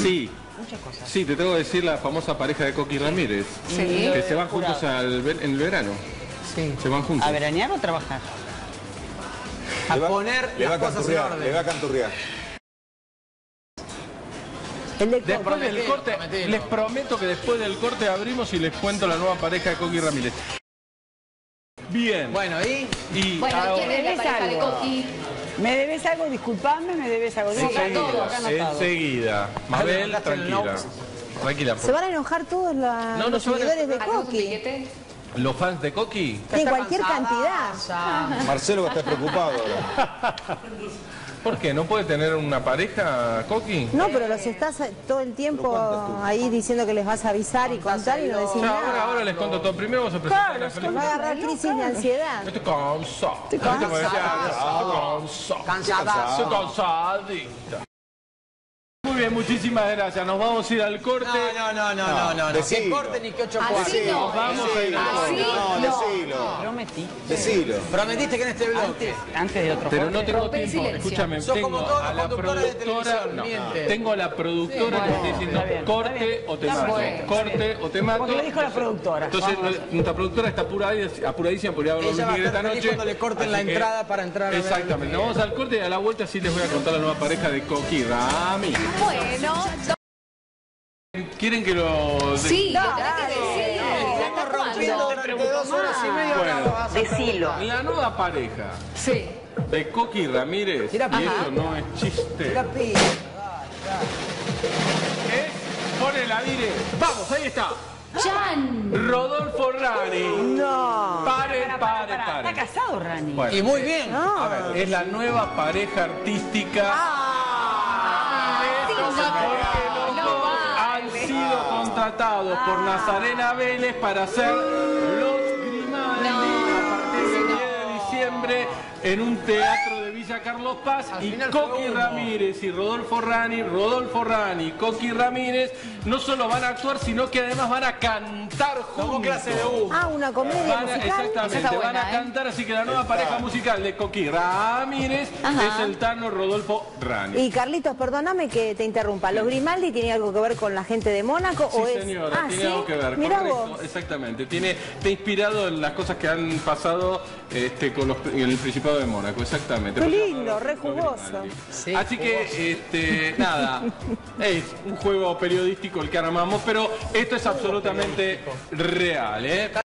Sí. Muchas cosas. Sí, te tengo que decir la famosa pareja de Coqui Ramírez. Sí. Que se van juntos en el verano. Sí. Se van juntos. ¿A veranear o a trabajar? A poner las cosas en orden. Le va a canturrear. Después del corte, les prometo que después del corte abrimos y les cuento la nueva pareja de Coqui Ramírez. Bien. Bueno, ¿y? Bueno, ¿quién es la pareja de Coqui? ¿Me debes algo? Disculpame, ¿me debes algo? Enseguida. Mabel, tranquila. Tranquila. Se van a enojar todos los seguidores de ¿Hacemos un Coqui. piquete? ¿Los fans de Coqui? En cualquier cantidad. Marcelo va a estar preocupado ahora. ¿Por qué? ¿No puede tener una pareja, Coqui? No, pero los estás todo el tiempo ahí diciendo que les vas a avisar y contar y no decís nada. Ahora les cuento todo. Primero vamos a presentar la Les va a agarrar crisis de ansiedad. Estoy cansado. Estoy Cansada. cansadita. Muy bien, muchísimas gracias. Nos vamos a ir al corte. No. ¿Qué corte ni qué 8 Así cuartos? no. Vamos a ir al corte. No, decilo. Prometí. Decilo. Prometiste que en este bloque. Antes de otro Pero no tengo Rompe el tiempo. silencio. Escúchame, Sos tengo como todos a los la conductores de productora. televisión, miente. Tengo a la productora que está diciendo corte o te mato. bueno. Corte o te mato. Porque lo dijo la productora. Entonces nuestra productora está apuradísima por ir a ver los Ella va a Miguel esta estar feliz noche. cuando le corten la Así que- entrada para entrar a ver. Exactamente. Nos vamos al corte y a la vuelta sí les voy a contar la nueva pareja de Coqui Ramírez. Bueno, ¿Quieren que lo...? sí, lo tenés que decir. Estamos rompiendo durante 2 horas y media. Bueno. Decilo. La nueva pareja Sí. de Coqui Ramírez, y Tira pija. eso no es chiste, La pija. pone la dire. Vamos, ahí está. Chan. Rodolfo Rani. No. Pare. ¿Está casado, Rani? Bueno, Y muy bien. a ver, es la nueva pareja artística. Porque los dos han sido contratados por Nazarena Vélez para hacer los Grimaldi a partir del 10 de diciembre en un teatro de Villa Carlos Paz. Al Y final fue Coqui uno. Ramírez y Rodolfo Rani, Coqui Ramírez no solo van a actuar, sino que además van a cantar juntos. Como clase de U. Ah, una comedia musical. Exactamente, Esa está van a buena, cantar, así que la nueva pareja musical de Coqui Ramírez es el Tano Rodolfo Rani. Y Carlitos, perdóname que te interrumpa. ¿Los Grimaldi tienen algo que ver con la gente de Mónaco Sí, o es...? señora, tiene ¿sí? algo que ver. Mirá Correcto, vos. exactamente. Está inspirado en las cosas que han pasado en el Principado de Mónaco, exactamente. Qué Por eso lindo, los re jugoso. Grimaldi. Sí, Así que, nada, es un juego periodístico el que armamos, pero esto es absolutamente real, ¿eh?